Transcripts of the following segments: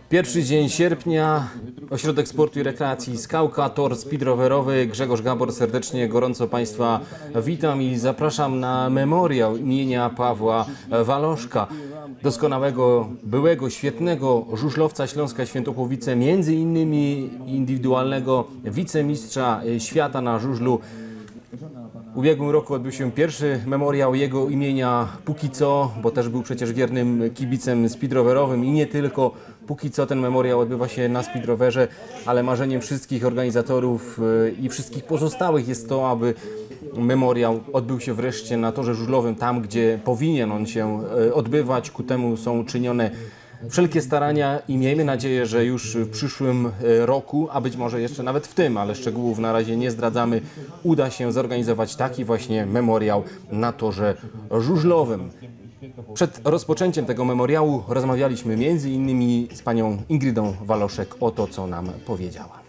Pierwszy dzień sierpnia, Ośrodek Sportu i Rekreacji Skałka, tor speedrowerowy. Grzegorz Gabor, serdecznie, gorąco Państwa witam i zapraszam na memoriał imienia Pawła Waloszka, doskonałego, byłego, świetnego żużlowca Śląska Świętochłowice, między innymi indywidualnego wicemistrza świata na żużlu. W ubiegłym roku odbył się pierwszy memoriał jego imienia póki co, bo też był przecież wiernym kibicem speedrowerowym i nie tylko. Póki co ten memoriał odbywa się na speedrowerze, ale marzeniem wszystkich organizatorów i wszystkich pozostałych jest to, aby memoriał odbył się wreszcie na torze żużlowym, tam gdzie powinien on się odbywać. Ku temu są czynione wszelkie starania i miejmy nadzieję, że już w przyszłym roku, a być może jeszcze nawet w tym, ale szczegółów na razie nie zdradzamy, uda się zorganizować taki właśnie memoriał na torze żużlowym. Przed rozpoczęciem tego memoriału rozmawialiśmy między innymi z panią Ingrydą Waloszek o to, co nam powiedziała.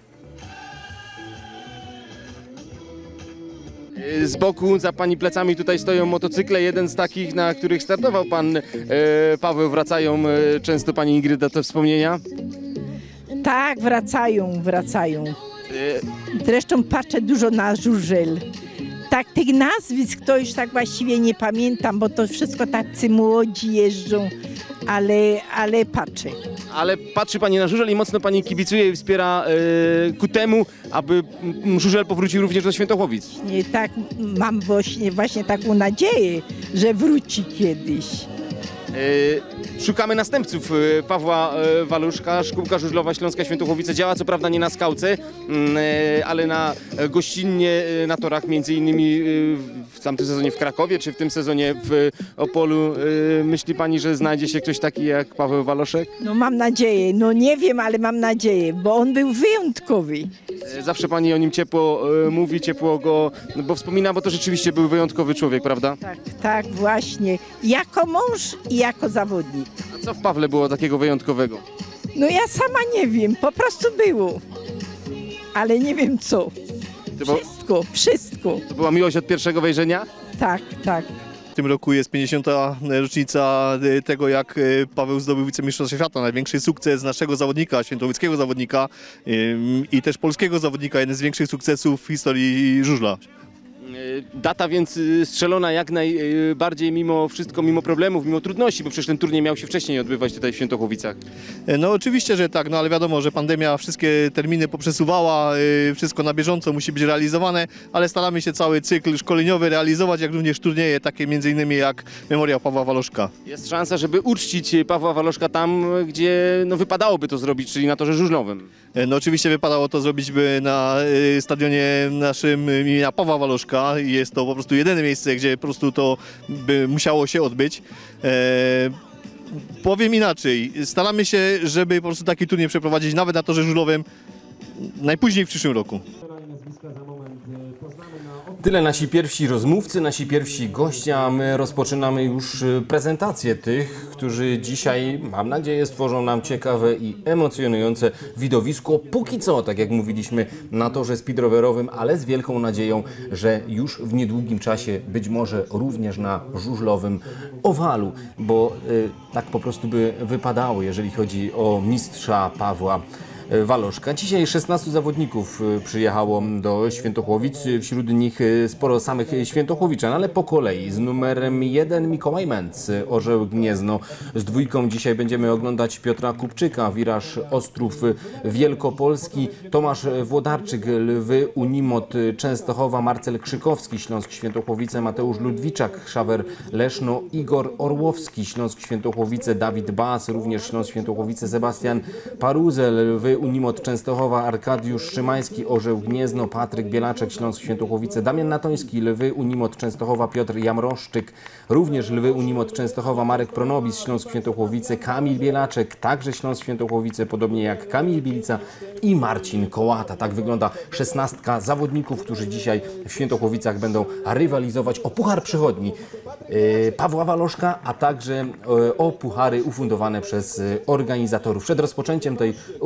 Z boku, za pani plecami tutaj stoją motocykle, jeden z takich, na których startował pan Paweł. Wracają często, pani Ingryda, te wspomnienia? Tak, wracają. Zresztą patrzę dużo na żużel. Tak, tych nazwisk to już tak właściwie nie pamiętam, bo to wszystko tacy młodzi jeżdżą, ale patrzę. Ale patrzy pani na żużel i mocno pani kibicuje i wspiera ku temu, aby żużel powrócił również do Świętochłowic. Nie, tak, mam właśnie taką nadzieję, że wróci kiedyś. Szukamy następców Pawła Waloszka. Szkółka Żużlowa Śląska Świętochłowice działa co prawda nie na skałce, ale gościnnie na torach, między innymi w tamtym sezonie w Krakowie, czy w tym sezonie w Opolu. Myśli pani, że znajdzie się ktoś taki jak Paweł Waloszek? No mam nadzieję, no nie wiem, ale mam nadzieję, bo on był wyjątkowy. Zawsze pani o nim ciepło mówi, ciepło go, bo wspomina, bo to rzeczywiście był wyjątkowy człowiek, prawda? Tak, właśnie. Jako mąż i jako zawodnik. A co w Pawle było takiego wyjątkowego? No ja sama nie wiem, po prostu było. Ale nie wiem co. Wszystko. To była miłość od pierwszego wejrzenia? Tak. W tym roku jest 50. rocznica tego, jak Paweł zdobył wicemistrzostwo świata. Największy sukces naszego zawodnika, świętochłowickiego zawodnika i też polskiego zawodnika. Jeden z większych sukcesów w historii żużla. Data więc strzelona jak najbardziej mimo wszystko, mimo problemów, mimo trudności, bo przecież ten turniej miał się wcześniej odbywać tutaj w Świętochłowicach. No oczywiście, że tak, no ale wiadomo, że pandemia wszystkie terminy poprzesuwała, wszystko na bieżąco musi być realizowane, ale staramy się cały cykl szkoleniowy realizować, jak również turnieje, takie między innymi jak memoriał Pawła Waloszka. Jest szansa, żeby uczcić Pawła Waloszka tam, gdzie wypadałoby to zrobić, czyli na torze żużlowym. No oczywiście wypadało to zrobić na stadionie naszym imienia Pawła Waloszka. Jest to po prostu jedyne miejsce, gdzie po prostu to by musiało się odbyć. Powiem inaczej, staramy się, żeby po prostu taki turniej przeprowadzić nawet na torze żużlowym najpóźniej w przyszłym roku. Tyle nasi pierwsi rozmówcy, nasi pierwsi goście, a my rozpoczynamy już prezentację tych, którzy dzisiaj, mam nadzieję, stworzą nam ciekawe i emocjonujące widowisko. Póki co, tak jak mówiliśmy, na torze speedrowerowym, ale z wielką nadzieją, że już w niedługim czasie, być może również na żużlowym owalu, bo tak po prostu by wypadało, jeżeli chodzi o mistrza Pawła Waloszka. Dzisiaj 16 zawodników przyjechało do Świętochłowic, wśród nich sporo samych świętochłowiczan, ale po kolei. Z numerem 1 Mikołaj Męc, Orzeł Gniezno. Z dwójką dzisiaj będziemy oglądać Piotra Kupczyka, Wiraż Ostrów Wielkopolski, Tomasz Włodarczyk, Lwy Unimot Częstochowa, Marcel Krzykowski, Śląsk Świętochłowice, Mateusz Ludwiczak, Szawer Leszno, Igor Orłowski, Śląsk Świętochłowice, Dawid Bas, również Śląsk Świętochłowice, Sebastian Paruzel, Lwy Unimot Częstochowa, Arkadiusz Szymański, Orzeł Gniezno, Patryk Bielaczek, Śląsk Świętochłowice, Damian Natoński, Lwy Unimot Częstochowa, Piotr Jamroszczyk, również Lwy Unimot Częstochowa, Marek Pronobis, Śląsk Świętochłowice, Kamil Bielaczek, także Śląsk Świętochłowice, podobnie jak Kamil Bilica i Marcin Kołata. Tak wygląda 16 zawodników, którzy dzisiaj w Świętochłowicach będą rywalizować o Puchar Przychodni Pawła Waloszka, a także o puchary ufundowane przez organizatorów. Przed rozpoczęciem tej uroczystości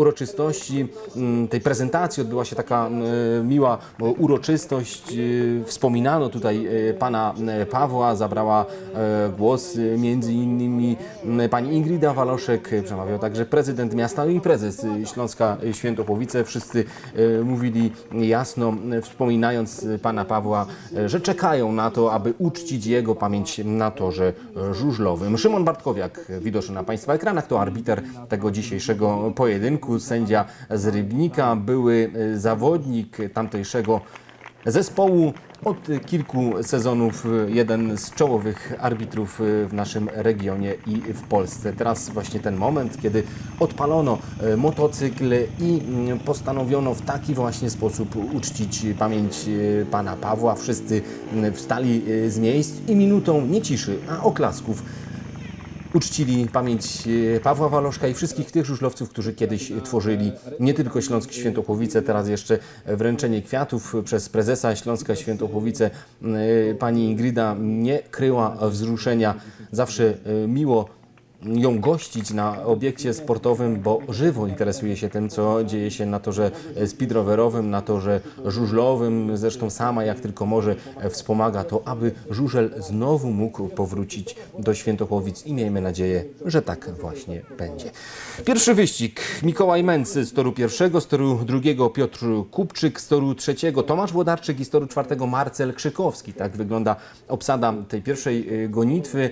uroczystości, tej prezentacji odbyła się taka miła uroczystość. Wspominano tutaj pana Pawła, zabrała głos między innymi pani Ingrida Waloszek, przemawiał także prezydent miasta i prezes Śląska Świętochłowice. Wszyscy mówili jasno, wspominając pana Pawła, że czekają na to, aby uczcić jego pamięć na torze żużlowym. Szymon Bartkowiak, widoczny na państwa ekranach, to arbiter tego dzisiejszego pojedynku, sędzia z Rybnika, były zawodnik tamtejszego zespołu. Od kilku sezonów jeden z czołowych arbitrów w naszym regionie i w Polsce. Teraz właśnie ten moment, kiedy odpalono motocykl i postanowiono w taki właśnie sposób uczcić pamięć pana Pawła. Wszyscy wstali z miejsc i minutą nie ciszy, a oklasków uczcili pamięć Pawła Waloszka i wszystkich tych żużlowców, którzy kiedyś tworzyli nie tylko Śląsk Świętochłowice, teraz jeszcze wręczenie kwiatów przez prezesa Śląska Świętochłowice. Pani Ingrida nie kryła wzruszenia. Zawsze miło ją gościć na obiekcie sportowym, bo żywo interesuje się tym, co dzieje się na torze speedrowerowym, na torze żużlowym. Zresztą sama, jak tylko może, wspomaga to, aby żużel znowu mógł powrócić do Świętochłowic i miejmy nadzieję, że tak właśnie będzie. Pierwszy wyścig. Mikołaj Męc z toru pierwszego, z toru drugiego Piotr Kupczyk, z toru trzeciego Tomasz Włodarczyk i z toru czwartego Marcel Krzykowski. Tak wygląda obsada tej pierwszej gonitwy.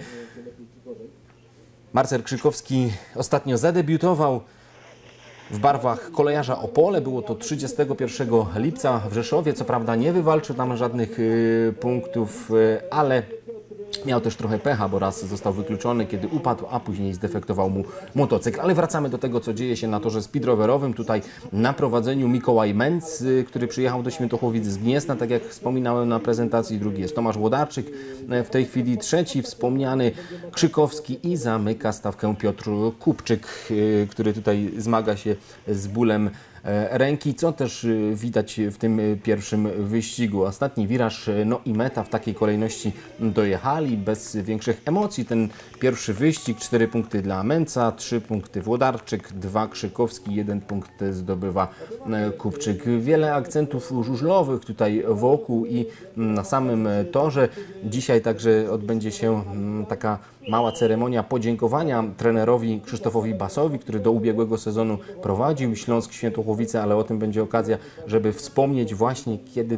Marcel Krzykowski ostatnio zadebiutował w barwach kolejarza Opole. Było to 31 lipca w Rzeszowie. Co prawda nie wywalczył tam żadnych punktów, ale miał też trochę pecha, bo raz został wykluczony, kiedy upadł, a później zdefektował mu motocykl. Ale wracamy do tego, co dzieje się na torze speedrowerowym. Tutaj na prowadzeniu Mikołaj Męc, który przyjechał do Świętochłowic z Gniezna, tak jak wspominałem na prezentacji. Drugi jest Tomasz Włodarczyk, w tej chwili trzeci wspomniany Krzykowski i zamyka stawkę Piotr Kupczyk, który tutaj zmaga się z bólem ręki, co też widać w tym pierwszym wyścigu. Ostatni wiraż, no i meta w takiej kolejności dojechali, bez większych emocji. Ten pierwszy wyścig, 4 punkty dla Męca, 3 punkty Włodarczyk, 2 Krzykowski, 1 punkt zdobywa Kupczyk. Wiele akcentów żużlowych tutaj wokół i na samym torze. Dzisiaj także odbędzie się taka mała ceremonia podziękowania trenerowi Krzysztofowi Basowi, który do ubiegłego sezonu prowadził Śląsk Świętochłowice, ale o tym będzie okazja, żeby wspomnieć właśnie, kiedy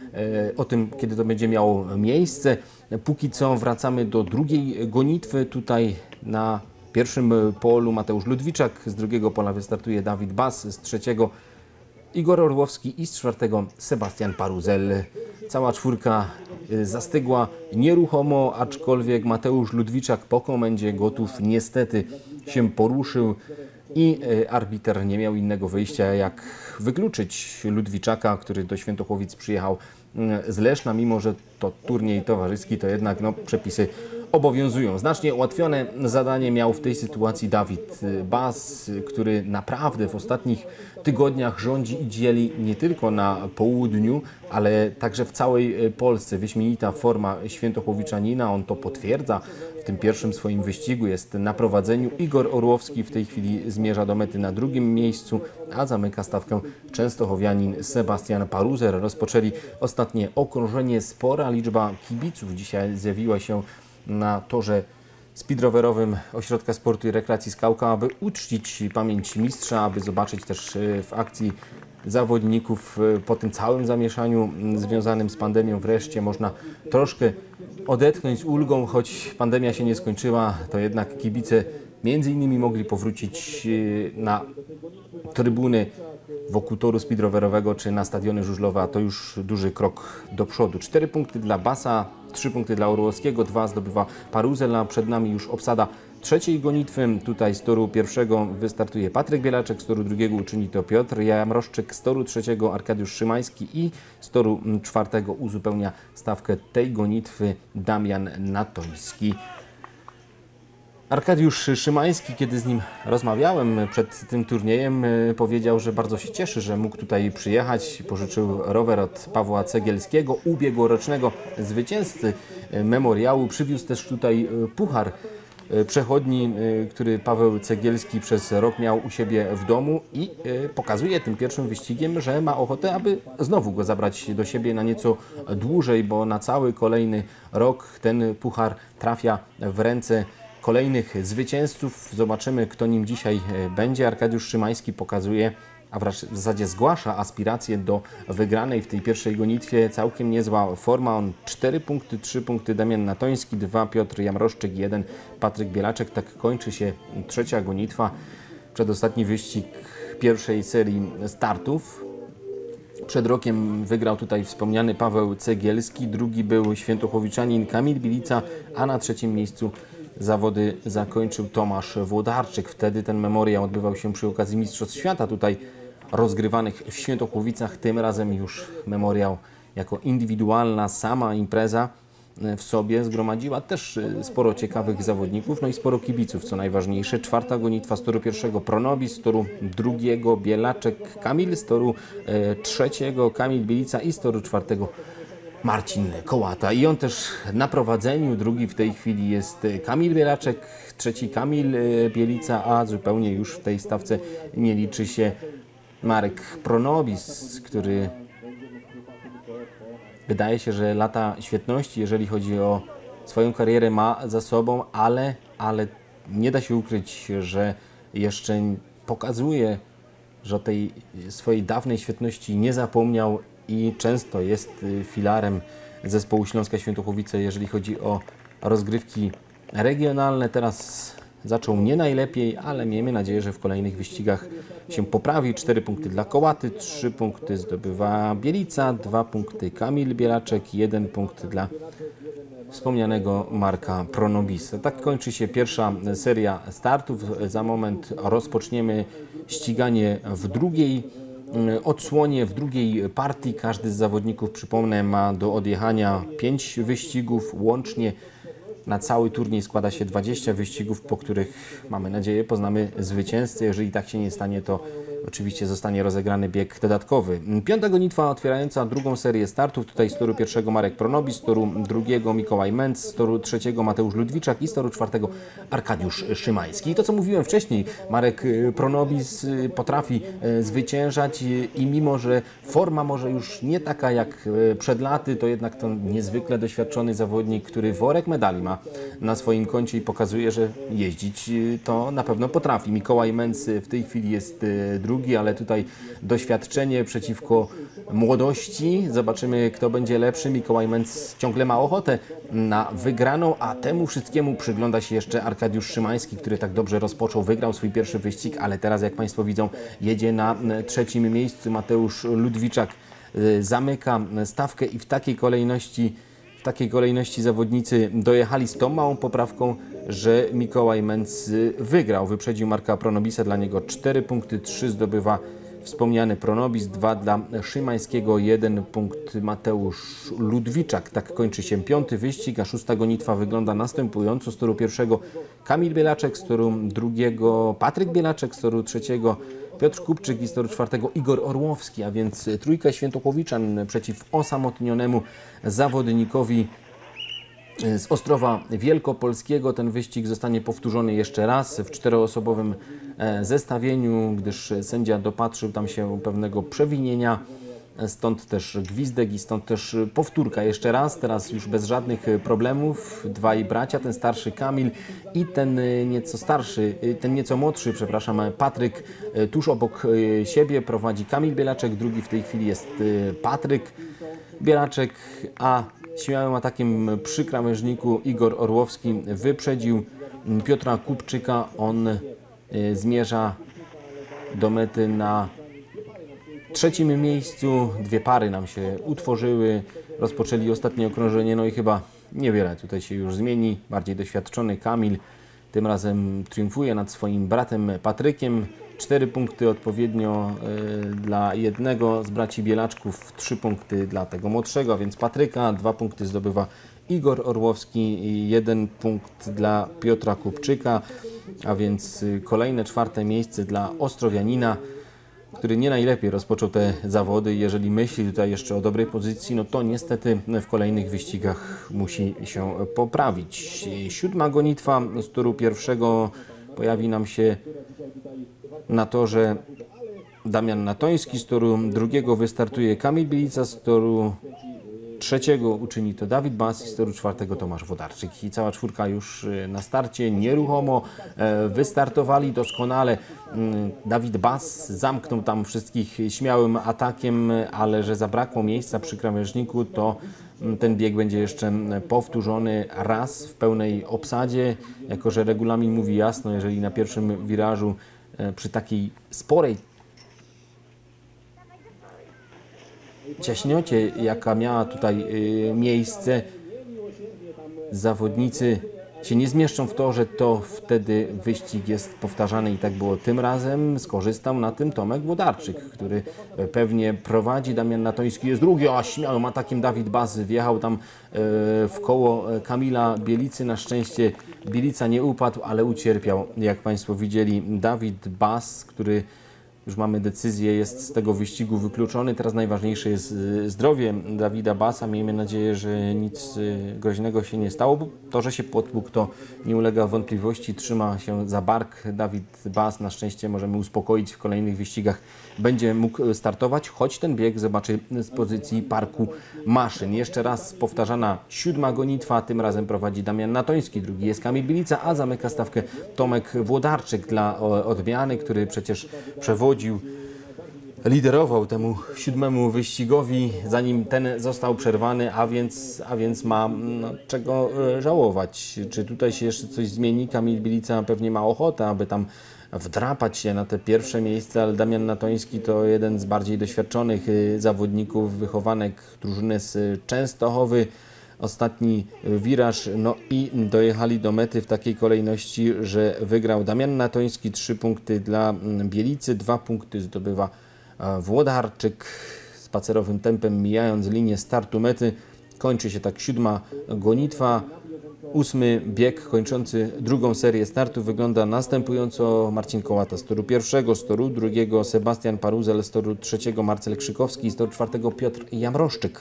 to będzie miało miejsce. Póki co wracamy do drugiej gonitwy. Tutaj na pierwszym polu Mateusz Ludwiczak, z drugiego pola wystartuje Dawid Bas, z trzeciego Igor Orłowski i z czwartego Sebastian Paruzel. Cała czwórka zastygła nieruchomo, aczkolwiek Mateusz Ludwiczak po komendzie gotów niestety się poruszył i arbiter nie miał innego wyjścia, jak wykluczyć Ludwiczaka, który do Świętochłowic przyjechał z Leszna. Mimo że to turniej towarzyski, to jednak przepisy obowiązują. Znacznie ułatwione zadanie miał w tej sytuacji Dawid Bas, który naprawdę w ostatnich tygodniach rządzi i dzieli nie tylko na południu, ale także w całej Polsce. Wyśmienita forma świętochłowiczanina, on to potwierdza. W tym pierwszym swoim wyścigu jest na prowadzeniu. Igor Orłowski w tej chwili zmierza do mety na drugim miejscu, a zamyka stawkę częstochowianin Sebastian Paruzel. Rozpoczęli ostatnie okrążenie. Spora liczba kibiców dzisiaj zjawiła się na torze speedrowerowym Ośrodka Sportu i Rekreacji Skałka, aby uczcić pamięć mistrza, aby zobaczyć też w akcji zawodników po tym całym zamieszaniu związanym z pandemią. Wreszcie można troszkę odetchnąć z ulgą, choć pandemia się nie skończyła, to jednak kibice między innymi mogli powrócić na trybuny wokół toru speedrowerowego czy na stadiony żużlowe, a to już duży krok do przodu. 4 punkty dla Basa, 3 punkty dla Orłowskiego, 2 zdobywa Paruzel, a przed nami już obsada trzeciej gonitwy. Tutaj z toru pierwszego wystartuje Patryk Bielaczek, z toru drugiego uczyni to Piotr Jamroszczyk, z toru trzeciego Arkadiusz Szymański i z toru czwartego uzupełnia stawkę tej gonitwy Damian Natoński. Arkadiusz Szymański, kiedy z nim rozmawiałem przed tym turniejem, powiedział, że bardzo się cieszy, że mógł tutaj przyjechać. Pożyczył rower od Pawła Cegielskiego, ubiegłorocznego zwycięzcy memoriału. Przywiózł też tutaj puchar przechodni, który Paweł Cegielski przez rok miał u siebie w domu i pokazuje tym pierwszym wyścigiem, że ma ochotę, aby znowu go zabrać do siebie na nieco dłużej, bo na cały kolejny rok ten puchar trafia w ręce kolejnych zwycięzców. Zobaczymy, kto nim dzisiaj będzie. Arkadiusz Szymański pokazuje, a w zasadzie zgłasza aspiracje do wygranej w tej pierwszej gonitwie. Całkiem niezła forma. On 4 punkty, 3 punkty Damian Natoński, 2 Piotr Jamroszczyk, 1 Patryk Bielaczek. Tak kończy się trzecia gonitwa. Przedostatni wyścig pierwszej serii startów. Przed rokiem wygrał tutaj wspomniany Paweł Cegielski, drugi był świętochłowiczanin Kamil Bilica, a na trzecim miejscu zawody zakończył Tomasz Włodarczyk. Wtedy ten memoriał odbywał się przy okazji Mistrzostw Świata tutaj rozgrywanych w Świętochłowicach. Tym razem już memoriał jako indywidualna sama impreza w sobie zgromadziła też sporo ciekawych zawodników, no i sporo kibiców, co najważniejsze. Czwarta gonitwa z toru pierwszego Pronobis, z toru drugiego Bielaczek Kamil, z toru trzeciego Kamil Bilica i z toru czwartego Marcin Kołata. I on też na prowadzeniu, drugi w tej chwili jest Kamil Bielaczek, trzeci Kamil Bielica, a zupełnie już w tej stawce nie liczy się Marek Pronobis, który wydaje się, że lata świetności, jeżeli chodzi o swoją karierę, ma za sobą, ale nie da się ukryć, że jeszcze pokazuje, że o tej swojej dawnej świetności nie zapomniał i często jest filarem zespołu Śląska Świętochłowice, jeżeli chodzi o rozgrywki regionalne. Teraz zaczął nie najlepiej, ale miejmy nadzieję, że w kolejnych wyścigach się poprawi. 4 punkty dla Kołaty, 3 punkty zdobywa Bielica, 2 punkty Kamil Bielaczek, 1 punkt dla wspomnianego Marka Pronobisa. Tak kończy się pierwsza seria startów. Za moment rozpoczniemy ściganie w drugiej odsłonie, w drugiej partii. Każdy z zawodników, przypomnę, ma do odjechania 5 wyścigów. Łącznie na cały turniej składa się 20 wyścigów, po których, mamy nadzieję, poznamy zwycięzcę. Jeżeli tak się nie stanie, to oczywiście zostanie rozegrany bieg dodatkowy. Piąta gonitwa otwierająca drugą serię startów. Tutaj z toru pierwszego Marek Pronobis, z toru drugiego Mikołaj Męc, z toru trzeciego Mateusz Ludwiczak i z toru czwartego Arkadiusz Szymański. I to, co mówiłem wcześniej, Marek Pronobis potrafi zwyciężać i mimo, że forma może już nie taka jak przed laty, to jednak to niezwykle doświadczony zawodnik, który worek medali ma na swoim koncie i pokazuje, że jeździć to na pewno potrafi. Mikołaj Męc w tej chwili jest drugi, ale tutaj doświadczenie przeciwko młodości. Zobaczymy, kto będzie lepszy. Mikołaj Męc ciągle ma ochotę na wygraną, a temu wszystkiemu przygląda się jeszcze Arkadiusz Szymański, który tak dobrze rozpoczął, wygrał swój pierwszy wyścig, ale teraz, jak Państwo widzą, jedzie na trzecim miejscu. Mateusz Ludwiczak zamyka stawkę i w takiej kolejności zawodnicy dojechali z tą małą poprawką, że Mikołaj Męc wygrał. Wyprzedził Marka Pronobisa, dla niego 4 punkty, 3 zdobywa wspomniany Pronobis, 2 dla Szymańskiego, 1 punkt Mateusz Ludwiczak. Tak kończy się piąty wyścig, a szósta gonitwa wygląda następująco. Z toru pierwszego Kamil Bielaczek, z toru drugiego Patryk Bielaczek, z toru trzeciego Piotr Kupczyk i z toru czwartego Igor Orłowski, a więc trójka świętochłowiczan przeciw osamotnionemu zawodnikowi z Ostrowa Wielkopolskiego. Ten wyścig zostanie powtórzony jeszcze raz w czteroosobowym zestawieniu, gdyż sędzia dopatrzył tam się pewnego przewinienia. Stąd też gwizdek i stąd też powtórka jeszcze raz, teraz już bez żadnych problemów. Dwaj bracia, ten starszy Kamil i ten nieco młodszy, przepraszam, Patryk. Tuż obok siebie prowadzi Kamil Bielaczek, drugi w tej chwili jest Patryk Bielaczek, a śmiałym atakiem przy krawężniku Igor Orłowski wyprzedził Piotra Kupczyka. On zmierza do mety na trzecim miejscu. Dwie pary nam się utworzyły, rozpoczęli ostatnie okrążenie, no i chyba niewiele tutaj się już zmieni. Bardziej doświadczony Kamil tym razem triumfuje nad swoim bratem Patrykiem. 4 punkty odpowiednio dla jednego z braci Bielaczków, 3 punkty dla tego młodszego, a więc Patryka, 2 punkty zdobywa Igor Orłowski i 1 punkt dla Piotra Kupczyka, a więc kolejne czwarte miejsce dla Ostrowianina. który nie najlepiej rozpoczął te zawody. Jeżeli myśli tutaj jeszcze o dobrej pozycji, no to niestety w kolejnych wyścigach musi się poprawić. 7. gonitwa z toru pierwszego pojawi nam się na torze Damian Natoński, z toru drugiego wystartuje Kamil Bilica, z toru trzeciego uczyni to Dawid Bas i z toru czwartego Tomasz Włodarczyk. I cała czwórka już na starcie nieruchomo wystartowali doskonale. Dawid Bas zamknął tam wszystkich śmiałym atakiem, ale że zabrakło miejsca przy krawężniku, to ten bieg będzie jeszcze powtórzony raz w pełnej obsadzie, jako że regulamin mówi jasno, jeżeli na pierwszym wirażu przy takiej sporej ciaśniocie, jaka miała tutaj miejsce, zawodnicy się nie zmieszczą w torze, to wtedy wyścig jest powtarzany i tak było tym razem. Skorzystał na tym Tomek Włodarczyk, który pewnie prowadzi. Damian Natoński jest drugi, a śmiałym atakiem Dawid Bas wjechał tam w koło Kamila Bielicy. Na szczęście Bielica nie upadł, ale ucierpiał, jak Państwo widzieli. Dawid Bas, który już mamy decyzję, jest z tego wyścigu wykluczony. Teraz najważniejsze jest zdrowie Dawida Basa. Miejmy nadzieję, że nic groźnego się nie stało, bo to, że się potłukł, to nie ulega wątpliwości. Trzyma się za bark Dawid Bas. Na szczęście możemy uspokoić, w kolejnych wyścigach będzie mógł startować, choć ten bieg zobaczy z pozycji parku maszyn. Jeszcze raz powtarzana 7. gonitwa, tym razem prowadzi Damian Natoński, drugi jest Kamil Bilica, a zamyka stawkę Tomek Włodarczyk dla odmiany, który przecież przewodził, liderował temu 7. wyścigowi, zanim ten został przerwany, a więc ma czego żałować. Czy tutaj się jeszcze coś zmieni? Kamil Bilica pewnie ma ochotę, aby tam wdrapać się na te pierwsze miejsce, ale Damian Natoński to jeden z bardziej doświadczonych zawodników, wychowanek drużyny z Częstochowy. Ostatni wiraż, no i dojechali do mety w takiej kolejności, że wygrał Damian Natoński, 3 punkty dla Bielicy, 2 punkty zdobywa Włodarczyk. Spacerowym tempem mijając linię startu mety, kończy się tak 7. gonitwa. 8. bieg kończący drugą serię startów wygląda następująco. Marcin Kołata z toru pierwszego, z toru drugiego Sebastian Paruzel, z toru trzeciego Marcel Krzykowski, z toru czwartego Piotr Jamroszczyk.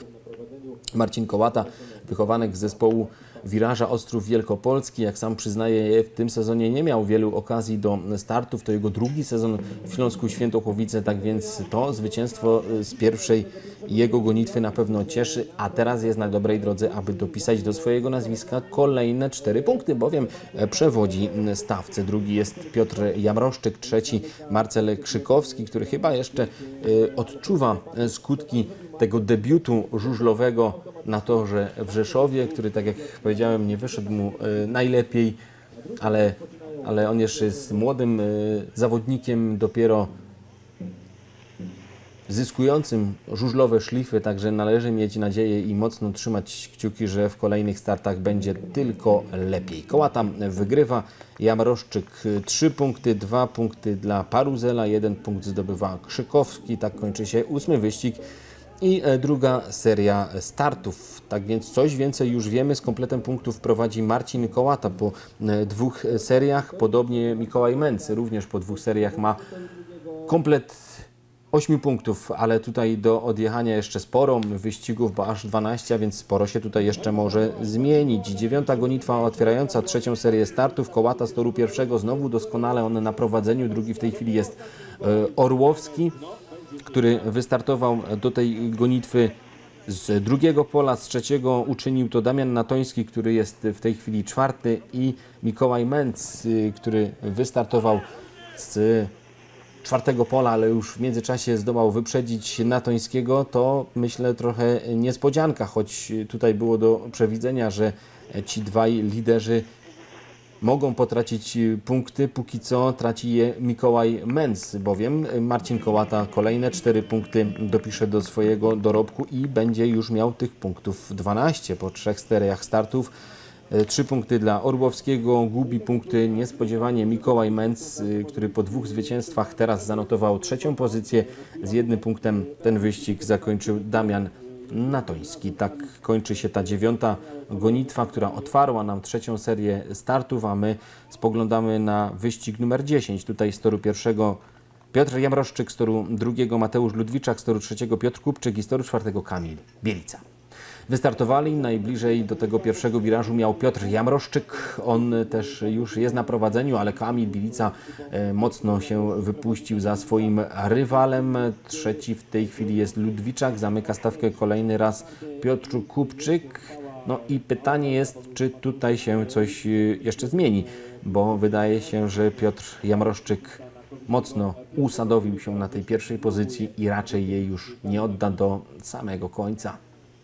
Marcin Kołata, wychowanek z zespołu Wiraża Ostrów Wielkopolski, jak sam przyznaje, w tym sezonie nie miał wielu okazji do startów. To jego drugi sezon w Śląsku Świętochłowice, tak więc to zwycięstwo z pierwszej jego gonitwy na pewno cieszy, a teraz jest na dobrej drodze, aby dopisać do swojego nazwiska kolejne 4 punkty, bowiem przewodzi stawce. Drugi jest Piotr Jamroszczyk, trzeci Marcel Krzykowski, który chyba jeszcze odczuwa skutki tego debiutu żużlowego na torze w Rzeszowie, który, tak jak powiedziałem, nie wyszedł mu najlepiej, ale on jeszcze jest młodym zawodnikiem, dopiero zyskującym żużlowe szlify, także należy mieć nadzieję i mocno trzymać kciuki, że w kolejnych startach będzie tylko lepiej. Kołata wygrywa, Jamroszczyk 3 punkty, 2 punkty dla Paruzela, 1 punkt zdobywa Krzykowski. Tak kończy się 8. wyścig i druga seria startów. Tak więc coś więcej już wiemy. Z kompletem punktów prowadzi Marcin Kołata po 2 seriach. Podobnie Mikołaj Męc również po 2 seriach ma komplet 8 punktów, ale tutaj do odjechania jeszcze sporo wyścigów, bo aż 12, a więc sporo się tutaj jeszcze może zmienić. 9. gonitwa otwierająca 3. serię startów. Kołata z toru pierwszego znowu doskonale on na prowadzeniu. Drugi w tej chwili jest Orłowski, który wystartował do tej gonitwy z drugiego pola, z trzeciego uczynił to Damian Natoński, który jest w tej chwili 4. i Mikołaj Męc, który wystartował z 4. pola, ale już w międzyczasie zdołał wyprzedzić Natońskiego. To myślę trochę niespodzianka, choć tutaj było do przewidzenia, że ci dwaj liderzy mogą potracić punkty. Póki co traci je Mikołaj Męc, bowiem Marcin Kołata kolejne 4 punkty dopisze do swojego dorobku i będzie już miał tych punktów 12 po 3 seriach startów. 3 punkty dla Orłowskiego, gubi punkty niespodziewanie Mikołaj Męc, który po 2 zwycięstwach teraz zanotował 3. pozycję. Z 1 punktem ten wyścig zakończył Damian Natoński. Tak kończy się ta 9. gonitwa, która otwarła nam 3. serię startów, a my spoglądamy na wyścig numer 10. Tutaj z toru pierwszego Piotr Jamroszczyk z toru drugiego, Mateusz Ludwiczak z toru trzeciego, Piotr Kupczyk i z toru czwartego Kamil Bielica. Wystartowali, najbliżej do tego pierwszego wirażu miał Piotr Jamroszczyk, on też już jest na prowadzeniu, ale Kamil Bielica mocno się wypuścił za swoim rywalem. Trzeci w tej chwili jest Ludwiczak, zamyka stawkę kolejny raz Piotr Kupczyk. No i pytanie jest, czy tutaj się coś jeszcze zmieni, bo wydaje się, że Piotr Jamroszczyk mocno usadowił się na tej pierwszej pozycji i raczej jej już nie odda do samego końca.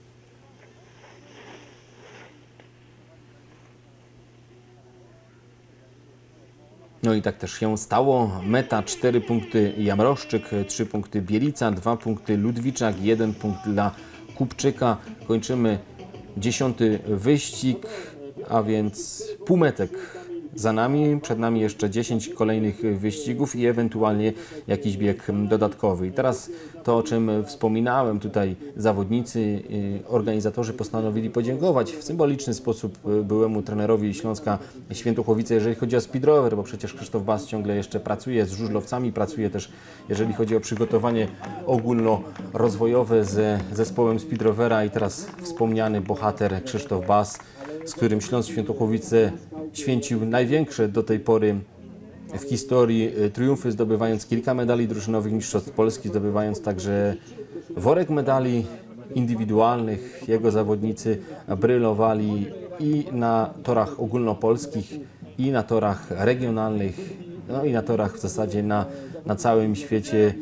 No i tak też się stało. Meta 4 punkty Jamroszczyk, 3 punkty Bielica, 2 punkty Ludwiczak, 1 punkt dla Kupczyka. Kończymy 10. wyścig, a więc półmetek za nami. Przed nami jeszcze 10 kolejnych wyścigów i ewentualnie jakiś bieg dodatkowy. I teraz to, o czym wspominałem, tutaj zawodnicy, organizatorzy postanowili podziękować w symboliczny sposób byłemu trenerowi Śląska Świętochłowice, jeżeli chodzi o speed rower, bo przecież Krzysztof Bas ciągle jeszcze pracuje z żużlowcami, pracuje też, jeżeli chodzi o przygotowanie ogólnorozwojowe z zespołem speed rovera i teraz wspomniany bohater Krzysztof Bas, z którym Śląsk Świętochłowice święcił największe do tej pory w historii triumfy, zdobywając kilka medali drużynowych mistrzostw Polski, zdobywając także worek medali indywidualnych. Jego zawodnicy brylowali i na torach ogólnopolskich, i na torach regionalnych, no i na torach w zasadzie na całym świecie.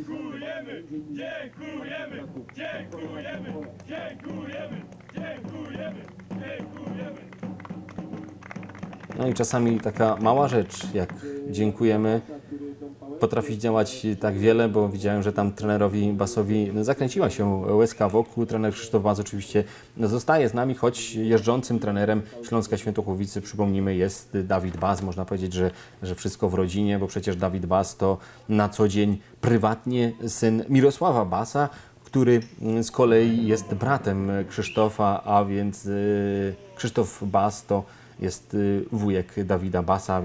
No i czasami taka mała rzecz, jak dziękujemy, potrafi działać tak wiele, bo widziałem, że tam trenerowi Basowi zakręciła się łezka wokół. Trener Krzysztof Bas oczywiście zostaje z nami, choć jeżdżącym trenerem Śląska Świętochłowicy, przypomnijmy, jest Dawid Bas. Można powiedzieć, że wszystko w rodzinie, bo przecież Dawid Bas to na co dzień prywatnie syn Mirosława Basa, który z kolei jest bratem Krzysztofa, a więc Krzysztof Bas to jest wujek Dawida Basa,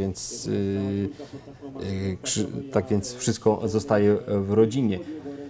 tak więc wszystko zostaje w rodzinie.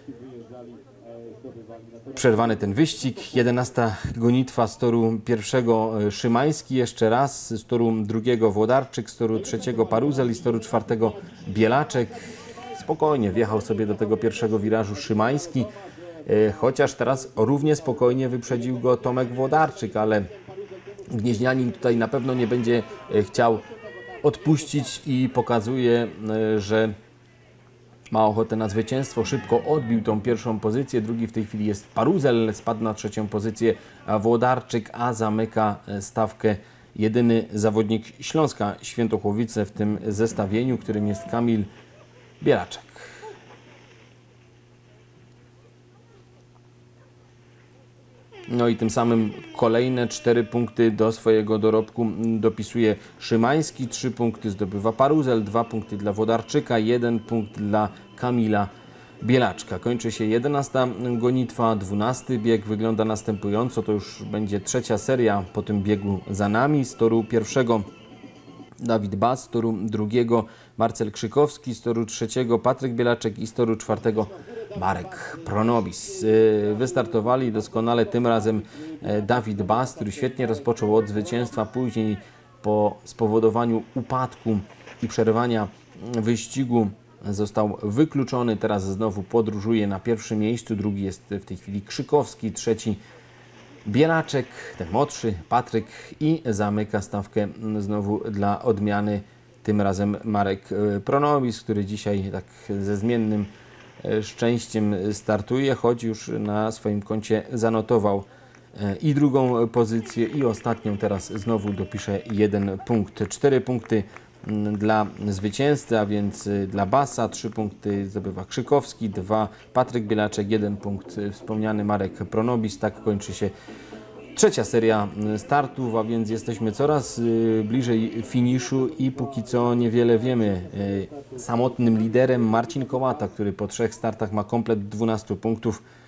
Przerwany ten wyścig. 11. gonitwa z toru pierwszego Szymański, jeszcze raz, z toru drugiego Włodarczyk, z toru trzeciego Paruzel i z toru czwartego Bielaczek. Spokojnie wjechał sobie do tego pierwszego wirażu Szymański, chociaż teraz równie spokojnie wyprzedził go Tomek Włodarczyk, ale Gnieźnianin tutaj na pewno nie będzie chciał odpuścić i pokazuje, że ma ochotę na zwycięstwo. Szybko odbił tą pierwszą pozycję. Drugi w tej chwili jest Paruzel, spadł na trzecią pozycję Włodarczyk, a zamyka stawkę jedyny zawodnik Śląska Świętochłowice w tym zestawieniu, którym jest Kamil Bielaczek. No i tym samym kolejne 4 punkty do swojego dorobku dopisuje Szymański, 3 punkty zdobywa Paruzel, 2 punkty dla Włodarczyka, 1 punkt dla Kamila Bielaczka. Kończy się 11. gonitwa, 12. bieg wygląda następująco, to już będzie trzecia seria po tym biegu za nami. Z toru pierwszego Dawid Bas, z toru drugiego Marcel Krzykowski, z toru trzeciego Patryk Bielaczek i z toru czwartego Marek Pronobis. Wystartowali doskonale tym razem Dawid Bas, który świetnie rozpoczął od zwycięstwa, później po spowodowaniu upadku i przerwania wyścigu został wykluczony. Teraz znowu podróżuje na pierwszym miejscu, drugi jest w tej chwili Krzykowski, trzeci Bielaczek, ten młodszy, Patryk, i zamyka stawkę znowu dla odmiany tym razem Marek Pronobis, który dzisiaj tak ze zmiennym szczęściem startuje, choć już na swoim koncie zanotował i drugą pozycję, i ostatnią. Teraz znowu dopisze 1 punkt. 4 punkty dla zwycięzcy, a więc dla Basa, 3 punkty zdobywa Krzykowski, 2 Patryk Bielaczek, 1 punkt wspomniany Marek Pronobis. Tak kończy się trzecia seria startów, a więc jesteśmy coraz bliżej finiszu i póki co niewiele wiemy. Samotnym liderem Marcin Kołata, który po 3 startach ma komplet 12 punktów.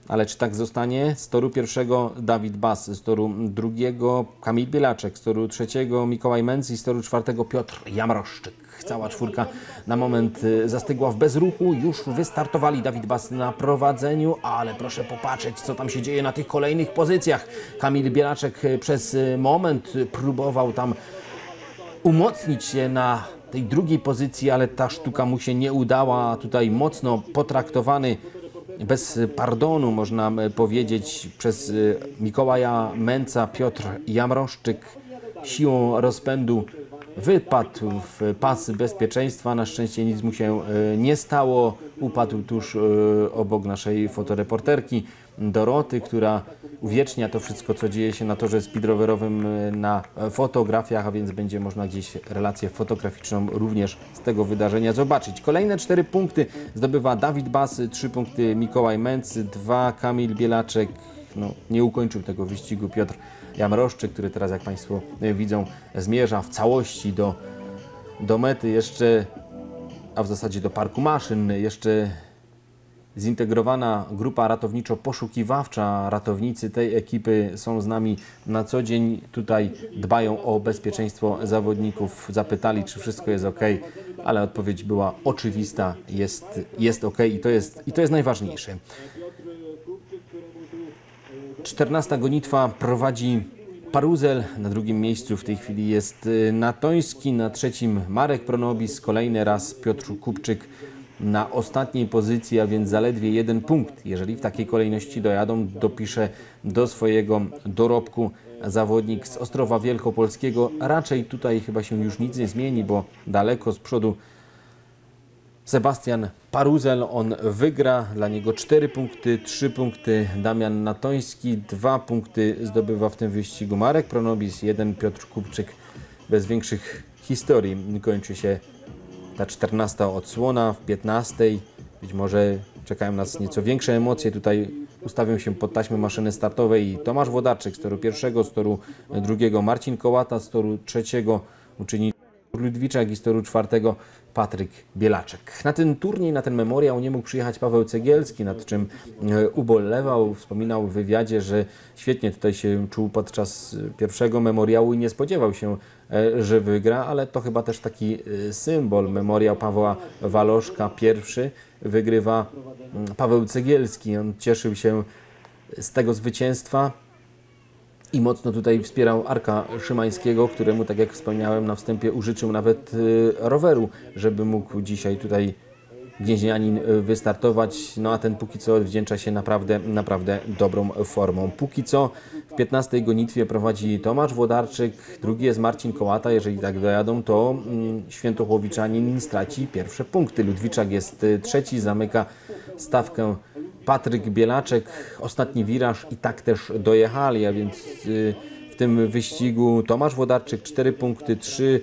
Ale czy tak zostanie? Z toru pierwszego Dawid Bas, z toru drugiego Kamil Bielaczek, z toru trzeciego Mikołaj Menc i z toru czwartego Piotr Jamroszczyk. Cała czwórka na moment zastygła w bezruchu. Już wystartowali. Dawid Bas na prowadzeniu, ale proszę popatrzeć, co tam się dzieje na tych kolejnych pozycjach. Kamil Bielaczek przez moment próbował tam umocnić się na tej drugiej pozycji, ale ta sztuka mu się nie udała. Tutaj mocno potraktowany, bez pardonu można powiedzieć, przez Mikołaja Menca Piotr Jamroszczyk siłą rozpędu wypadł w pas bezpieczeństwa. Na szczęście nic mu się nie stało. Upadł tuż obok naszej fotoreporterki Doroty, która uwiecznia to wszystko, co dzieje się na torze speedrowerowym na fotografiach, a więc będzie można gdzieś relację fotograficzną również z tego wydarzenia zobaczyć. Kolejne 4 punkty zdobywa Dawid Bas, 3 punkty Mikołaj Menc, 2 Kamil Bielaczek. No, nie ukończył tego wyścigu Piotr Jamroszczyk, który teraz, jak Państwo widzą, zmierza w całości do mety jeszcze, a w zasadzie do parku maszyn. Jeszcze zintegrowana grupa ratowniczo-poszukiwawcza. Ratownicy tej ekipy są z nami na co dzień. Tutaj dbają o bezpieczeństwo zawodników. Zapytali, czy wszystko jest ok, ale odpowiedź była oczywista. Jest ok i to jest najważniejsze. 14. gonitwa prowadzi Paruzel, na drugim miejscu w tej chwili jest Natoński, na trzecim Marek Pronobis, kolejny raz Piotr Kupczyk na ostatniej pozycji, a więc zaledwie 1 punkt. Jeżeli w takiej kolejności dojadą, dopisze do swojego dorobku zawodnik z Ostrowa Wielkopolskiego. Raczej tutaj chyba się już nic nie zmieni, bo daleko z przodu Sebastian Paruzel, on wygra, dla niego 4 punkty, 3 punkty Damian Natoński, 2 punkty zdobywa w tym wyścigu Marek Pronobis, 1 Piotr Kupczyk. Bez większych historii kończy się ta 14. odsłona. W 15. być może czekają nas nieco większe emocje. Tutaj ustawią się pod taśmy maszyny startowej i Tomasz Włodarczyk z toru pierwszego, z toru drugiego Marcin Kołata, z toru trzeciego uczyni Ludwiczak i z toru czwartego Patryk Bielaczek. Na ten turniej, na ten memoriał nie mógł przyjechać Paweł Cegielski, nad czym ubolewał. Wspominał w wywiadzie, że świetnie tutaj się czuł podczas pierwszego memoriału i nie spodziewał się, że wygra, ale to chyba też taki symbol. Memoriał Pawła Waloszka pierwszy wygrywa Paweł Cegielski. On cieszył się z tego zwycięstwa i mocno tutaj wspierał Arka Szymańskiego, któremu, tak jak wspomniałem na wstępie, użyczył nawet roweru, żeby mógł dzisiaj tutaj gnieźnianin wystartować. No a ten póki co odwdzięcza się naprawdę dobrą formą. Póki co w 15. gonitwie prowadzi Tomasz Włodarczyk, drugi jest Marcin Kołata. Jeżeli tak dojadą, to Świętochłowiczanin straci pierwsze punkty. Ludwiczak jest trzeci, zamyka stawkę Patryk Bielaczek. Ostatni wiraż i tak też dojechali, a więc w tym wyścigu Tomasz Włodarczyk 4 punkty, 3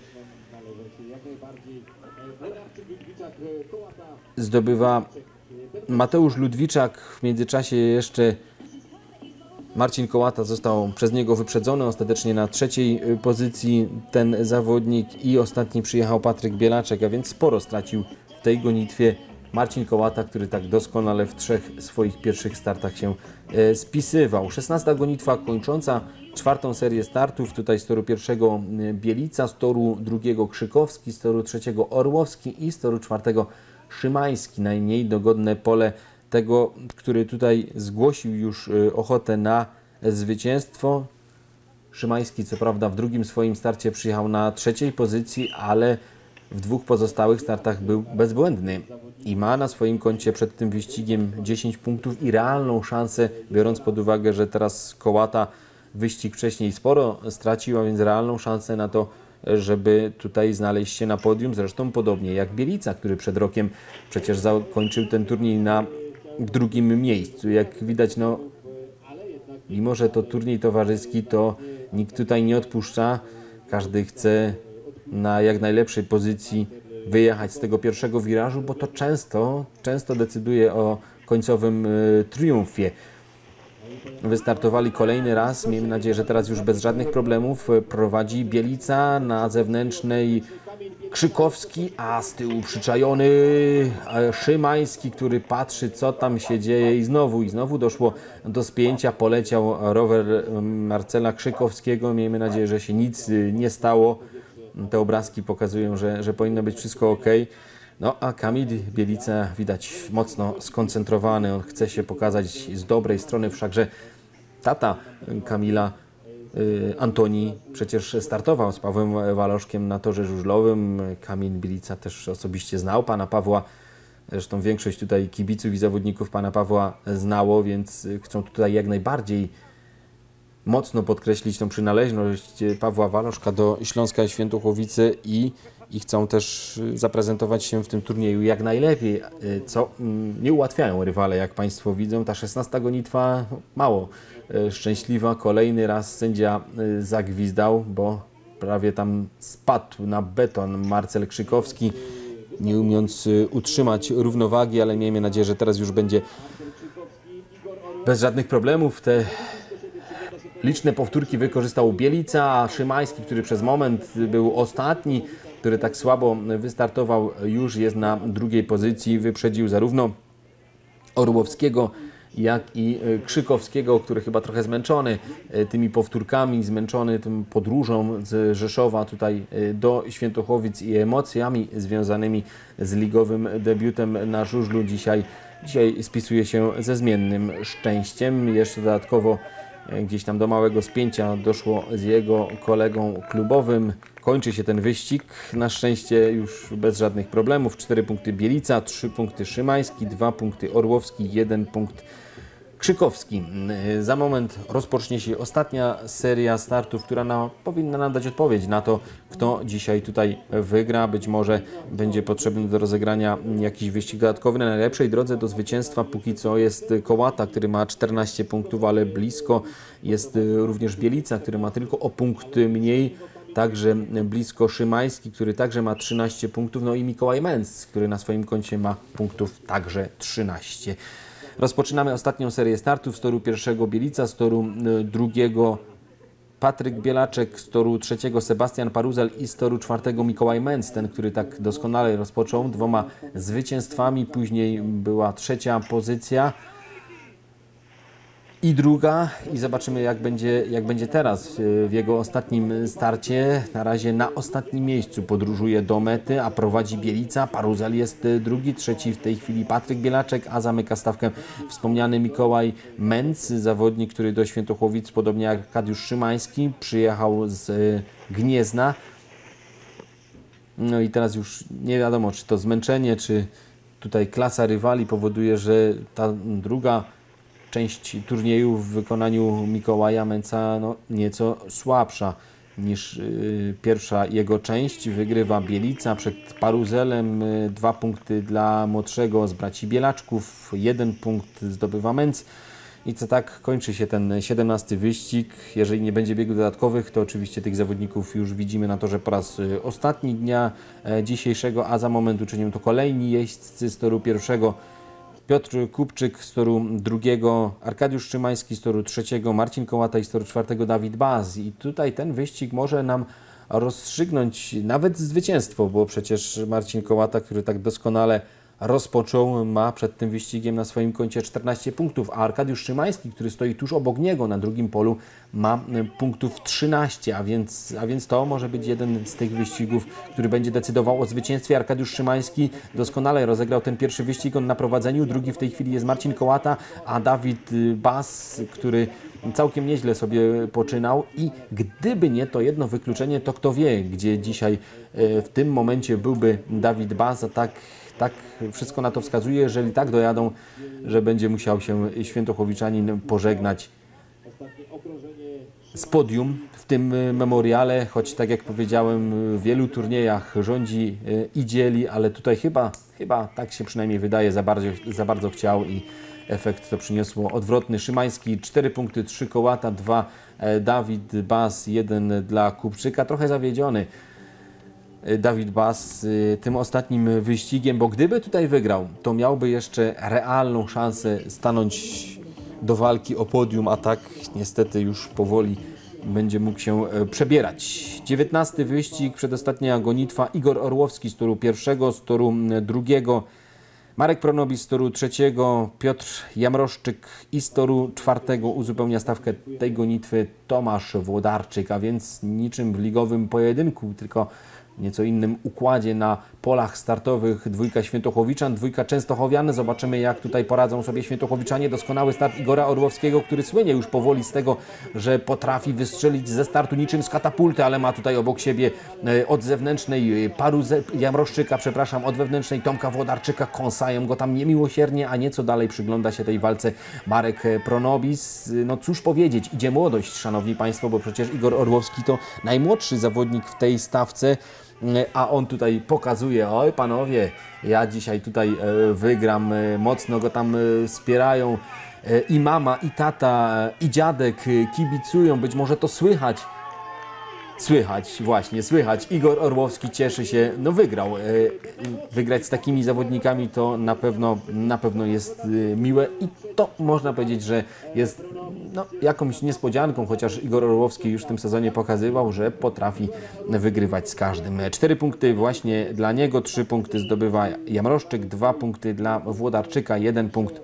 zdobywa Mateusz Ludwiczak. W międzyczasie jeszcze Marcin Kołata został przez niego wyprzedzony. Ostatecznie na trzeciej pozycji ten zawodnik i ostatni przyjechał Patryk Bielaczek, a więc sporo stracił w tej gonitwie Marcin Kołata, który tak doskonale w 3 swoich pierwszych startach się spisywał. 16. gonitwa kończąca 4. serię startów. Tutaj z toru pierwszego Bielica, z toru drugiego Krzykowski, z toru trzeciego Orłowski i z toru czwartego Szymański. Najmniej dogodne pole tego, który tutaj zgłosił już ochotę na zwycięstwo. Szymański co prawda w drugim swoim starcie przyjechał na trzeciej pozycji, ale w 2 pozostałych startach był bezbłędny i ma na swoim koncie przed tym wyścigiem 10 punktów i realną szansę, biorąc pod uwagę, że teraz Kołata wyścig wcześniej sporo stracił, a więc realną szansę na to, żeby tutaj znaleźć się na podium. Zresztą podobnie jak Bielica, który przed rokiem przecież zakończył ten turniej na 2. miejscu. Jak widać, no mimo że to turniej towarzyski, to nikt tutaj nie odpuszcza. Każdy chce na jak najlepszej pozycji wyjechać z tego pierwszego wirażu, bo to często decyduje o końcowym triumfie. Wystartowali kolejny raz, miejmy nadzieję, że teraz już bez żadnych problemów. Prowadzi Bielica, na zewnętrznej Krzykowski, a z tyłu przyczajony Szymański, który patrzy, co tam się dzieje i znowu doszło do spięcia, poleciał rower Marcela Krzykowskiego. Miejmy nadzieję, że się nic nie stało. Te obrazki pokazują, że powinno być wszystko ok. No a Kamil Bielica widać mocno skoncentrowany, on chce się pokazać z dobrej strony, wszakże tata Kamila, Antoni, przecież startował z Pawłem Waloszkiem na torze żużlowym. Kamil Bielica też osobiście znał pana Pawła, zresztą większość tutaj kibiców i zawodników pana Pawła znało, więc chcą tutaj jak najbardziej mocno podkreślić tą przynależność Pawła Waloszka do Śląska Świętochłowice i chcą też zaprezentować się w tym turnieju jak najlepiej, co nie ułatwiają rywale, jak Państwo widzą. Ta 16 gonitwa mało szczęśliwa. Kolejny raz sędzia zagwizdał, bo prawie tam spadł na beton Marcel Krzykowski, nie umiejąc utrzymać równowagi, ale miejmy nadzieję, że teraz już będzie bez żadnych problemów. Te liczne powtórki wykorzystał Bielica, a Szymański, który przez moment był ostatni, który tak słabo wystartował, już jest na drugiej pozycji. Wyprzedził zarówno Orłowskiego, jak i Krzykowskiego, który chyba trochę zmęczony tymi powtórkami, zmęczony tą podróżą z Rzeszowa tutaj do Świętochłowic i emocjami związanymi z ligowym debiutem na żużlu. Dzisiaj spisuje się ze zmiennym szczęściem. Jeszcze dodatkowo gdzieś tam do małego spięcia doszło z jego kolegą klubowym. Kończy się ten wyścig, na szczęście już bez żadnych problemów. 4 punkty Bielica, 3 punkty Szymański, 2 punkty Orłowski, 1 punkt Krzykowski. Za moment rozpocznie się ostatnia seria startów, która powinna nam dać odpowiedź na to, kto dzisiaj tutaj wygra. Być może będzie potrzebny do rozegrania jakiś wyścig dodatkowy. Na najlepszej drodze do zwycięstwa póki co jest Kołata, który ma 14 punktów, ale blisko jest również Bielica, który ma tylko o punkt mniej. Także blisko Szymański, który także ma 13 punktów. No i Mikołaj Męc, który na swoim koncie ma punktów także 13. Rozpoczynamy ostatnią serię startów. Z toru pierwszego Bielica, z toru drugiego Patryk Bielaczek, z toru trzeciego Sebastian Paruzel i z toru czwartego Mikołaj Męc, ten, który tak doskonale rozpoczął 2 zwycięstwami. Później była 3. pozycja i 2. I zobaczymy, jak będzie teraz w jego ostatnim starcie. Na razie na ostatnim miejscu podróżuje do mety, a prowadzi Bielica. Paruzel jest 2., 3. w tej chwili Patryk Bielaczek, a zamyka stawkę wspomniany Mikołaj Męc, zawodnik, który do Świętochłowic, podobnie jak Arkadiusz Szymański, przyjechał z Gniezna. No i teraz już nie wiadomo, czy to zmęczenie, czy tutaj klasa rywali powoduje, że ta druga część turnieju w wykonaniu Mikołaja Męca nieco słabsza niż pierwsza jego część. Wygrywa Bielica przed Paruzelem, 2 punkty dla młodszego z braci Bielaczków, 1 punkt zdobywa Męc. I co tak kończy się ten 17. wyścig. Jeżeli nie będzie biegów dodatkowych, to oczywiście tych zawodników już widzimy na torze po raz ostatni dnia dzisiejszego, a za moment uczynią to kolejni jeźdźcy z toru pierwszego. Piotr Kupczyk z toru drugiego, Arkadiusz Szymański z toru trzeciego, Marcin Kołata i z toru czwartego Dawid Baz. I tutaj ten wyścig może nam rozstrzygnąć nawet zwycięstwo, bo przecież Marcin Kołata, który tak doskonale rozpoczął, ma przed tym wyścigiem na swoim koncie 14 punktów, a Arkadiusz Szymański, który stoi tuż obok niego na drugim polu, ma punktów 13, a więc to może być jeden z tych wyścigów, który będzie decydował o zwycięstwie. Arkadiusz Szymański doskonale rozegrał ten pierwszy wyścig, on na prowadzeniu, drugi w tej chwili jest Marcin Kołata, a Dawid Baz, który całkiem nieźle sobie poczynał i gdyby nie to jedno wykluczenie, to kto wie, gdzie dzisiaj w tym momencie byłby Dawid Baz, a tak wszystko na to wskazuje, jeżeli tak dojadą, że będzie musiał się świętochłowiczanin pożegnać z podium w tym memoriale, choć tak jak powiedziałem, w wielu turniejach rządzi i dzieli, ale tutaj chyba tak się przynajmniej wydaje, za bardzo chciał i efekt to przyniosło odwrotny. Szymański 4 punkty, 3 Kołata, 2 Dawid Baz, 1 dla Kupczyka, trochę zawiedziony Dawid Baz tym ostatnim wyścigiem, bo gdyby tutaj wygrał, to miałby jeszcze realną szansę stanąć do walki o podium, a tak niestety już powoli będzie mógł się przebierać. 19. wyścig, przedostatnia gonitwa. Igor Orłowski z toru pierwszego, z toru drugiego. Marek Pronobis z toru trzeciego, Piotr Jamroszczyk i z toru czwartego uzupełnia stawkę tej gonitwy Tomasz Włodarczyk, a więc niczym w ligowym pojedynku, tylko w nieco innym układzie na polach startowych dwójka Świętochłowiczan, dwójka Częstochowian. Zobaczymy, jak tutaj poradzą sobie Świętochłowiczanie. Doskonały start Igora Orłowskiego, który słynie już powoli z tego, że potrafi wystrzelić ze startu niczym z katapulty, ale ma tutaj obok siebie od zewnętrznej Jamroszczyka, przepraszam, od wewnętrznej Tomka Włodarczyka. Kąsają go tam niemiłosiernie, a nieco dalej przygląda się tej walce Marek Pronobis. No cóż powiedzieć, idzie młodość, szanowni państwo, bo przecież Igor Orłowski to najmłodszy zawodnik w tej stawce. A on tutaj pokazuje, oj panowie, ja dzisiaj tutaj wygram, mocno go tam wspierają i mama, i tata, i dziadek kibicują, być może to słychać. Słychać, właśnie, słychać. Igor Orłowski cieszy się, no wygrał. Wygrać z takimi zawodnikami to na pewno jest miłe i to można powiedzieć, że jest no, jakąś niespodzianką, chociaż Igor Orłowski już w tym sezonie pokazywał, że potrafi wygrywać z każdym. 4 punkty właśnie dla niego, 3 punkty zdobywa Jamroszczyk, 2 punkty dla Włodarczyka, 1 punkt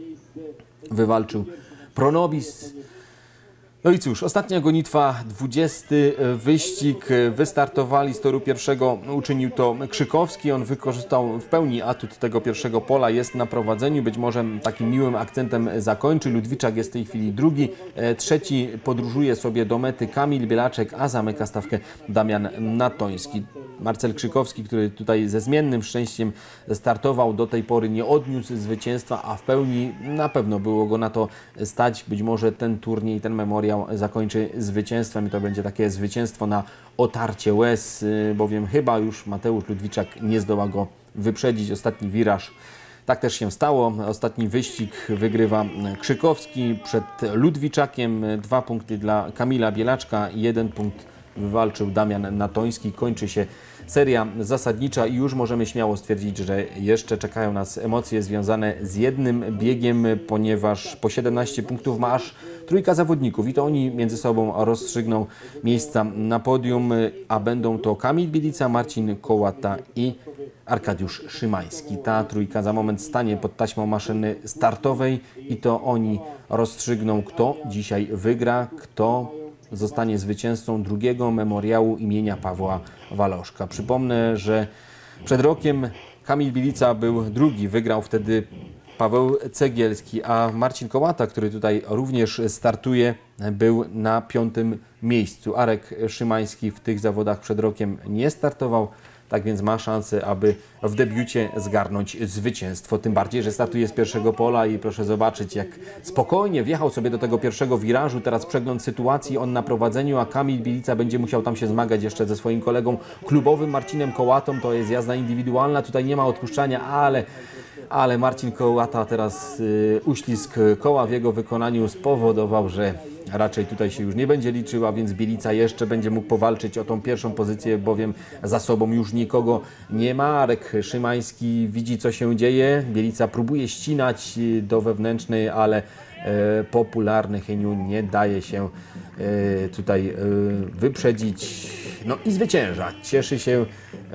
wywalczył Pronobis. No i cóż, ostatnia gonitwa, 20. wyścig. Wystartowali z toru pierwszego, uczynił to Krzykowski. On wykorzystał w pełni atut tego pierwszego pola, jest na prowadzeniu. Być może takim miłym akcentem zakończy. Ludwiczak jest w tej chwili drugi. Trzeci podróżuje sobie do mety Kamil Bielaczek, a zamyka stawkę Damian Natoński. Marcel Krzykowski, który tutaj ze zmiennym szczęściem startował, do tej pory nie odniósł zwycięstwa, a w pełni na pewno było go na to stać. Być może ten turniej, ten memoriał zakończy zwycięstwem i to będzie takie zwycięstwo na otarcie łez, bowiem chyba już Mateusz Ludwiczak nie zdoła go wyprzedzić. Ostatni wiraż, tak też się stało. Ostatni wyścig wygrywa Krzykowski przed Ludwiczakiem. 2 punkty dla Kamila Bielaczka, 1 punkt wywalczył Damian Natoński. Kończy się seria zasadnicza i już możemy śmiało stwierdzić, że jeszcze czekają nas emocje związane z jednym biegiem, ponieważ po 17 punktów ma aż trójka zawodników i to oni między sobą rozstrzygną miejsca na podium, a będą to Kamil Bilica, Marcin Kołata i Arkadiusz Szymański. Ta trójka za moment stanie pod taśmą maszyny startowej i to oni rozstrzygną, kto dzisiaj wygra, kto zostanie zwycięzcą drugiego memoriału imienia Pawła Waloszka. Przypomnę, że przed rokiem Kamil Bilica był drugi, wygrał wtedy Paweł Cegielski, a Marcin Kołata, który tutaj również startuje, był na 5. miejscu. Arek Szymański w tych zawodach przed rokiem nie startował, tak więc ma szansę, aby w debiucie zgarnąć zwycięstwo. Tym bardziej, że startuje z pierwszego pola i proszę zobaczyć, jak spokojnie wjechał sobie do tego pierwszego wirażu. Teraz przegląd sytuacji, on na prowadzeniu, a Kamil Bilica będzie musiał tam się zmagać jeszcze ze swoim kolegą klubowym Marcinem Kołatą. To jest jazda indywidualna, tutaj nie ma odpuszczania, ale Marcin Kołata teraz uślizg koła w jego wykonaniu spowodował, że raczej tutaj się już nie będzie liczył, a więc Bilica jeszcze będzie mógł powalczyć o tą pierwszą pozycję, bowiem za sobą już nikogo nie ma. Arek Szymański widzi, co się dzieje. Bilica próbuje ścinać do wewnętrznej, ale popularny Heniu nie daje się tutaj wyprzedzić. No i zwycięża. Cieszy się,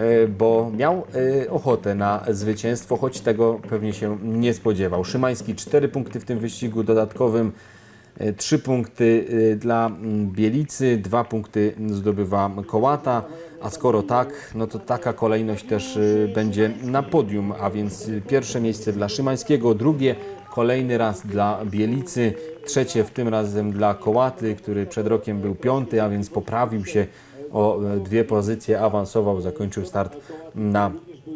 bo miał ochotę na zwycięstwo, choć tego pewnie się nie spodziewał. Szymański 4 punkty w tym wyścigu dodatkowym. 3 punkty dla Bielicy, 2 punkty zdobywa Kołata, a skoro tak, no to taka kolejność też będzie na podium, a więc pierwsze miejsce dla Szymańskiego, drugie kolejny raz dla Bielicy, trzecie w tym razem dla Kołaty, który przed rokiem był 5, a więc poprawił się o 2 pozycje, awansował, zakończył start na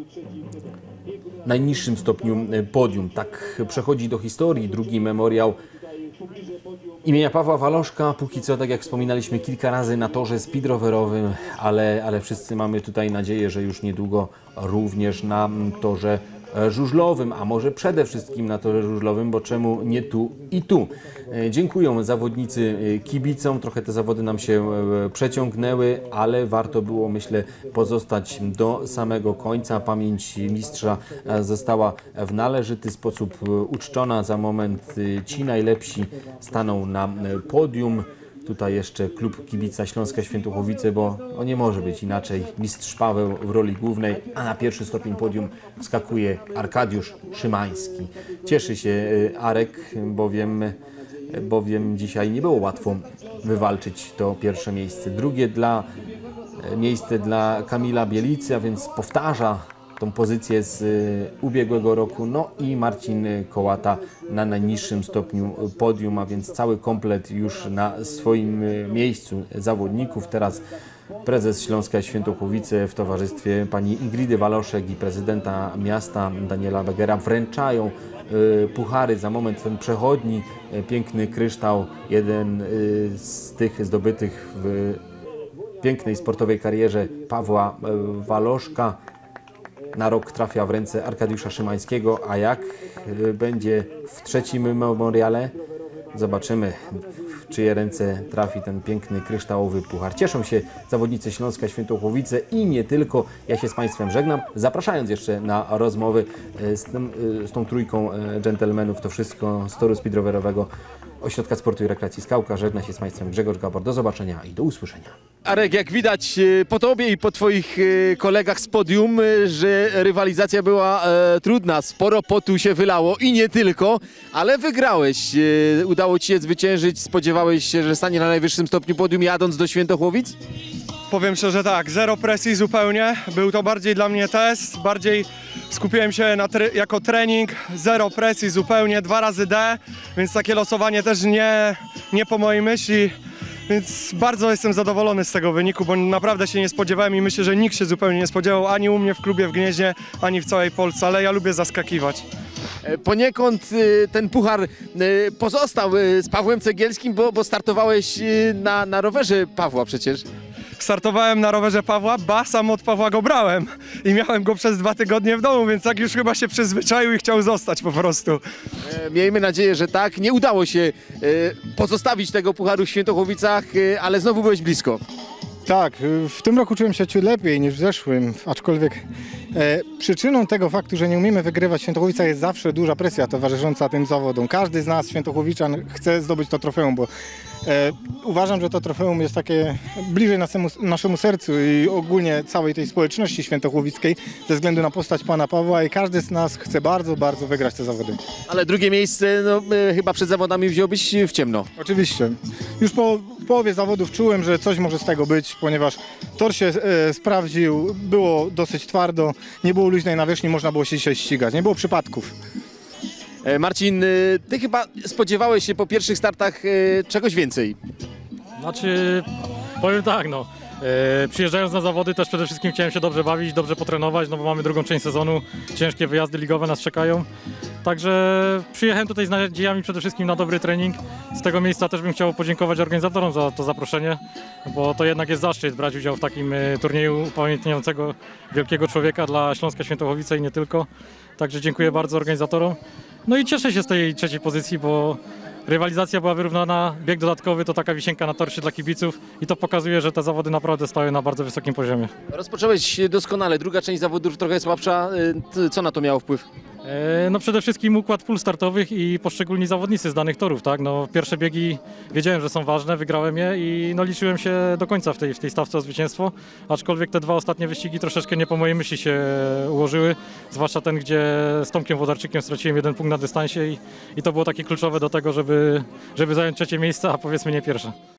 najniższym stopniu podium. Tak przechodzi do historii drugi memoriał imienia Pawła Waloszka. Póki co, tak jak wspominaliśmy kilka razy, na torze speedrowerowym, ale wszyscy mamy tutaj nadzieję, że już niedługo również na torze żużlowym, a może przede wszystkim na torze żużlowym, bo czemu nie tu i tu. Dziękuję zawodnicy kibicom, trochę te zawody nam się przeciągnęły, ale warto było, myślę, pozostać do samego końca. Pamięć mistrza została w należyty sposób uczczona. Za moment ci najlepsi staną na podium. tutaj jeszcze klub kibica Śląska Świętochłowice, bo nie może być inaczej. Mistrz Paweł w roli głównej, a na pierwszy stopień podium wskakuje Arkadiusz Szymański. Cieszy się Arek, bowiem dzisiaj nie było łatwo wywalczyć to pierwsze miejsce. Drugie miejsce dla Kamila Bielicy, a więc powtarza tą pozycję z ubiegłego roku. No i Marcin Kołata na najniższym stopniu podium, a więc cały komplet już na swoim miejscu zawodników. Teraz prezes Śląska Świętochłowice w towarzystwie pani Ingridy Waloszek i prezydenta miasta Daniela Begera wręczają puchary. Za moment ten przechodni, piękny kryształ, jeden z tych zdobytych w pięknej sportowej karierze Pawła Waloszka, na rok trafia w ręce Arkadiusza Szymańskiego, a jak będzie w trzecim memoriale? Zobaczymy, w czyje ręce trafi ten piękny kryształowy puchar. Cieszą się zawodnicy Śląska Świętochłowice i nie tylko. Ja się z Państwem żegnam, zapraszając jeszcze na rozmowy z tą trójką dżentelmenów. To wszystko z toru speedrowerowego Ośrodka Sportu i Rekreacji Skałka. Żegna się z Państwem Grzegorz Gabor. Do zobaczenia i do usłyszenia. Arek, jak widać po Tobie i po Twoich kolegach z podium, że rywalizacja była trudna, sporo potu się wylało i nie tylko, ale wygrałeś. Udało Ci się zwyciężyć, spodziewałeś się, że stanie na najwyższym stopniu podium jadąc do Świętochłowic? Powiem szczerze tak, zero presji zupełnie, był to bardziej dla mnie test, bardziej skupiłem się jako trening, zero presji zupełnie, 2 razy D, więc takie losowanie też nie po mojej myśli, więc bardzo jestem zadowolony z tego wyniku, bo naprawdę się nie spodziewałem i myślę, że nikt się zupełnie nie spodziewał, ani u mnie w klubie w Gnieźnie, ani w całej Polsce, ale ja lubię zaskakiwać. Poniekąd ten puchar pozostał z Pawłem Cegielskim, bo startowałeś na rowerze Pawła przecież. Startowałem na rowerze Pawła, sam od Pawła go brałem i miałem go przez 2 tygodnie w domu, więc tak już chyba się przyzwyczaił i chciał zostać po prostu. Miejmy nadzieję, że tak. Nie udało się pozostawić tego pucharu w Świętochłowicach, ale znowu byłeś blisko. Tak, w tym roku czułem się ciut lepiej niż w zeszłym, aczkolwiek przyczyną tego faktu, że nie umiemy wygrywać w Świętochłowicach jest zawsze duża presja towarzysząca tym zawodom. Każdy z nas, Świętochłowiczan, chce zdobyć to trofeum, bo uważam, że to trofeum jest takie bliżej naszemu sercu i ogólnie całej tej społeczności świętochłowickiej ze względu na postać pana Pawła i każdy z nas chce bardzo, bardzo wygrać te zawody. Ale drugie miejsce chyba przed zawodami wziąłbyś w ciemno. Oczywiście. Już po połowie zawodów czułem, że coś może z tego być, ponieważ tor się sprawdził, było dosyć twardo, nie było luźnej nawierzchni, można było się dzisiaj ścigać, nie było przypadków. Marcin, Ty chyba spodziewałeś się po pierwszych startach czegoś więcej. Znaczy, powiem tak, przyjeżdżając na zawody też przede wszystkim chciałem się dobrze bawić, dobrze potrenować, bo mamy drugą część sezonu, ciężkie wyjazdy ligowe nas czekają. Także przyjechałem tutaj z nadziejami przede wszystkim na dobry trening. Z tego miejsca też bym chciał podziękować organizatorom za to zaproszenie, bo to jednak jest zaszczyt brać udział w takim turnieju upamiętniającego wielkiego człowieka dla Śląska Świętochłowice i nie tylko. Także dziękuję bardzo organizatorom. No i cieszę się z tej trzeciej pozycji, bo rywalizacja była wyrównana, bieg dodatkowy to taka wisienka na torcie dla kibiców i to pokazuje, że te zawody naprawdę stały na bardzo wysokim poziomie. Rozpocząłeś doskonale, druga część zawodów trochę słabsza. Co na to miało wpływ? No przede wszystkim układ pól startowych i poszczególni zawodnicy z danych torów, tak? Pierwsze biegi wiedziałem, że są ważne, wygrałem je i liczyłem się do końca w tej stawce o zwycięstwo, aczkolwiek te 2 ostatnie wyścigi troszeczkę nie po mojej myśli się ułożyły, zwłaszcza ten, gdzie z Tomkiem Włodarczykiem straciłem 1 punkt na dystansie i to było takie kluczowe do tego, żeby zająć trzecie miejsce, a powiedzmy nie pierwsze.